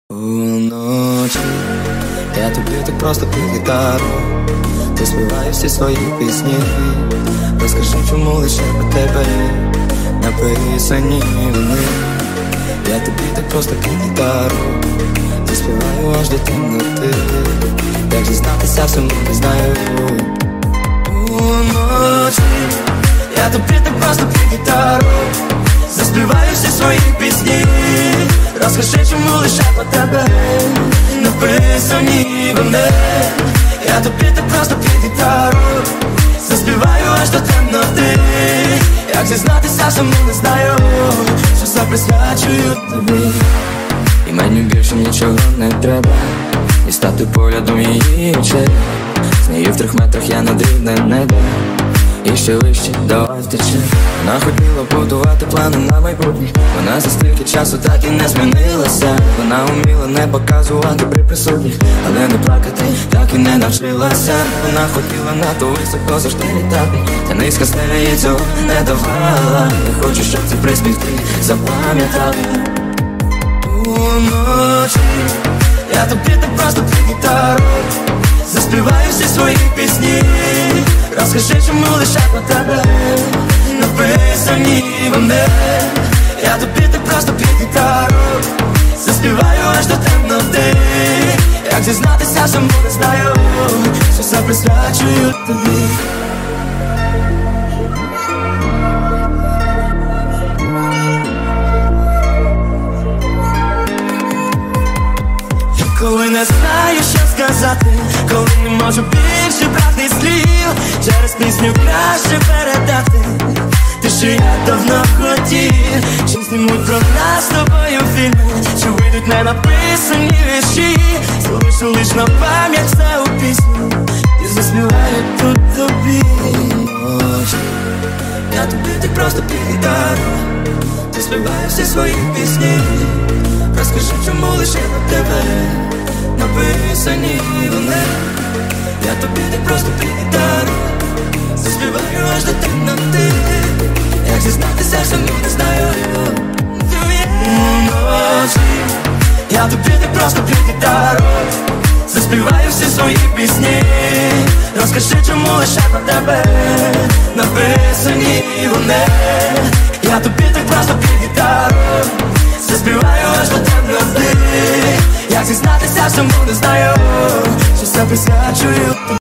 Уночі я тобі так просто під гітару, ти співаю всі свої пісні. Розкажи, чому лише про тебе написані вони. Я тобі так просто під гітару, ти співаю аж до темноти. Як зізнатися всьому не знаю. Уночі я тобі так просто під гітару, заспіваю всі свої пісні. Розкажи, чому лише про тебе написані вони. Я тобі так просто під гітару, заспіваю аж до темноти. Як зізнатися всьому не знаю, що все присвячую тобі. І мені більше нічого не треба, і стати поглядом її очей. З нею в 3 метрах я над рівнем неба, і ще вище, давай втече. Вона хотіла будувати плани на майбутнє, вона за стільки часу так і не змінилася. Вона вміла не показувати при присутніх, але не плакати так і не навчилася. Вона хотіла надто високо завжди літати, та низька стеля їй цього не давала. Я хочу, щоб цей приспів ти запам'ятала. Уночі я тобі так просто під гітару, заспіваю всі свої пісні. Розкажи, чому лише про тебе написані вони. Я тобі так просто під гітару, заспіваю аж до темноти. Як зізнатися всьому не знаю, що все присвячую тобі. Коли не знаю, що сказати, коли не можу більше брати слів, через пісню краще передати те, що я давно хотів. Чи знімуть про нас з тобою фільми, чи вийдуть не написані вірші. Залишу лиш на пам'ять все у пісню і заспіваю тут тобі. Ночі я тобі так просто під гітару, ти співаю всі свої пісні. Розкажи, чому лише про тебе написані вони. Я тобі так просто під гітару, заспіваю аж до темноти. Як зізнатися всьому не знаю. Уночі я тобі так просто під гітару, заспіваю всі свої пісні. Розкажи, чому лише про тебе написані вони. Я тобі так просто під гітару, заспіваю аж до темноти. Як зізнатися всьому не знаю, що все присвячую тобі.